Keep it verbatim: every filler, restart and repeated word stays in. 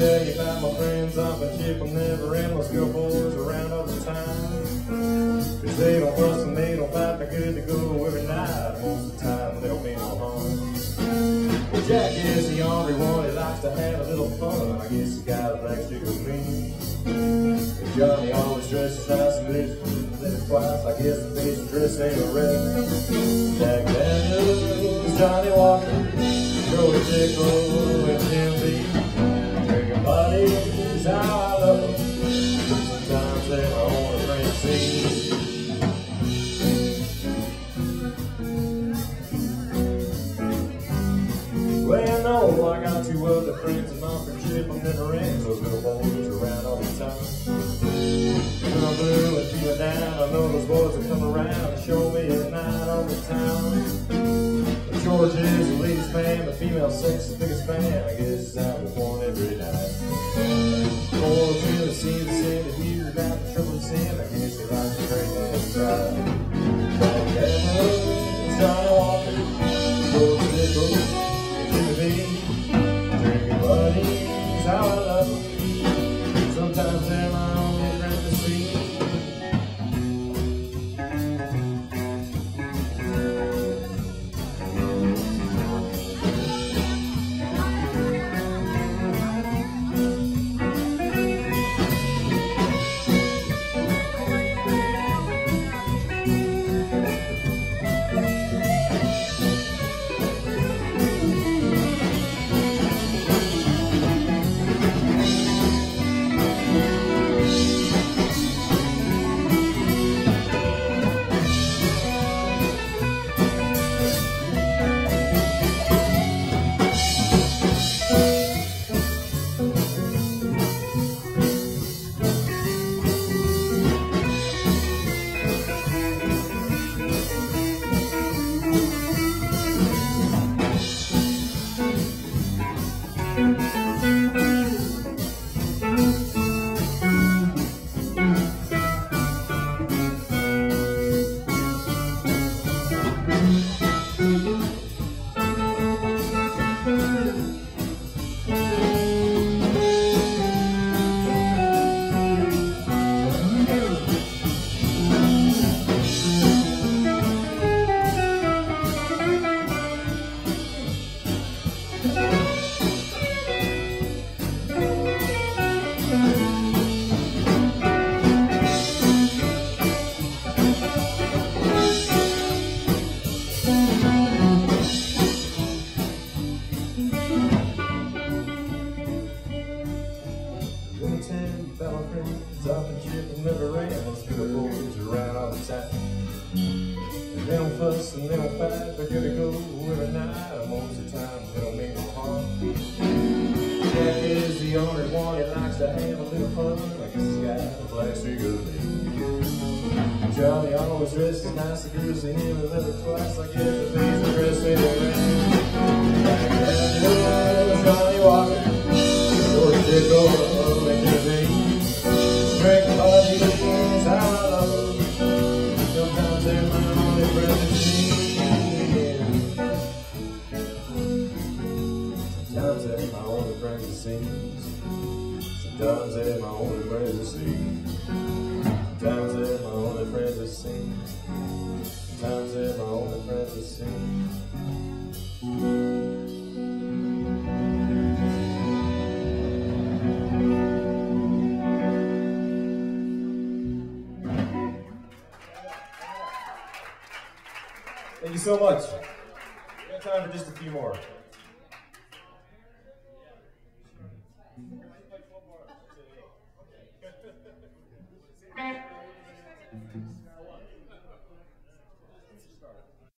tell you about my friends off a ship. I'm never endless, go boys around all the time. Cause they don't fuss and they don't fight, they're good to go every night. Most of the time they don't mean no harm. Well, Jack is the only one that likes to have a little fun. I guess the guy that likes to go mean. And Johnny always dresses nice and lives, lives twice. I guess the face and dress ain't a wreck. Jack Daniels, Johnny Walker, Joey Tickle, and Jim B. Drinking buddies, how I love them. Sometimes they're my only friend to see. Well, no, I got two other friends and my friendship I'm never ends. Those little boys around all the time. When I'm blue and feeling down, I know those boys will come around and show me at night all the time. George is the latest man, the female sex is the biggest fan. I guess I was born every night. Boys really seem to say to hear about the trouble it's in. I guess they like to drink and drive. Jack Daniels, Johnny Walker, George Nichols, drinking buddies, how I love them. Sometimes they're my only friend to see. Fellow friends off the ship and never ran. Those good boys around all the time. And they don't fuss and they don't fight, they're good to go every night. And most of the time they don't mean no harm. Jack is the only one that likes to have a little fun. I guess he's got a plastic of me. Johnny always dresses nice, the girls see him and live twice. I guess the things are dressed in the rain. Johnny Walker, George Tickle, and Jim B. Drinking buddies, how I love them. Sometimes they're my only friend to see. Sometimes they're my only friend to see. Sometimes they're my only friend to see. Sometimes they're my only friend to see. Sometimes they're my only friend to see. Thank you so much. We have time for just a few more.